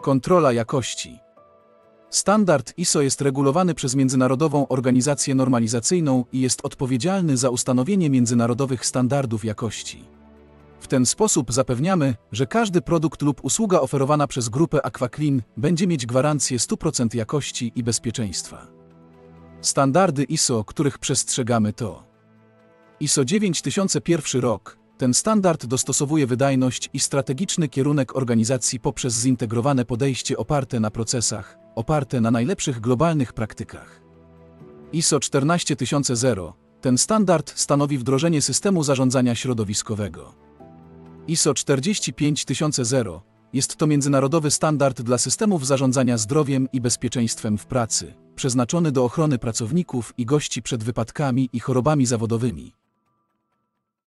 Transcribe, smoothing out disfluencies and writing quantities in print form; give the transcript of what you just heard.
Kontrola jakości. Standard ISO jest regulowany przez Międzynarodową Organizację Normalizacyjną i jest odpowiedzialny za ustanowienie międzynarodowych standardów jakości. W ten sposób zapewniamy, że każdy produkt lub usługa oferowana przez grupę AquaClean będzie mieć gwarancję 100% jakości i bezpieczeństwa. Standardy ISO, których przestrzegamy to ISO 9001 rok. Ten standard dostosowuje wydajność i strategiczny kierunek organizacji poprzez zintegrowane podejście oparte na procesach, oparte na najlepszych globalnych praktykach. ISO 14000. Ten standard stanowi wdrożenie systemu zarządzania środowiskowego. ISO 45000. Jest to międzynarodowy standard dla systemów zarządzania zdrowiem i bezpieczeństwem w pracy, przeznaczony do ochrony pracowników i gości przed wypadkami i chorobami zawodowymi.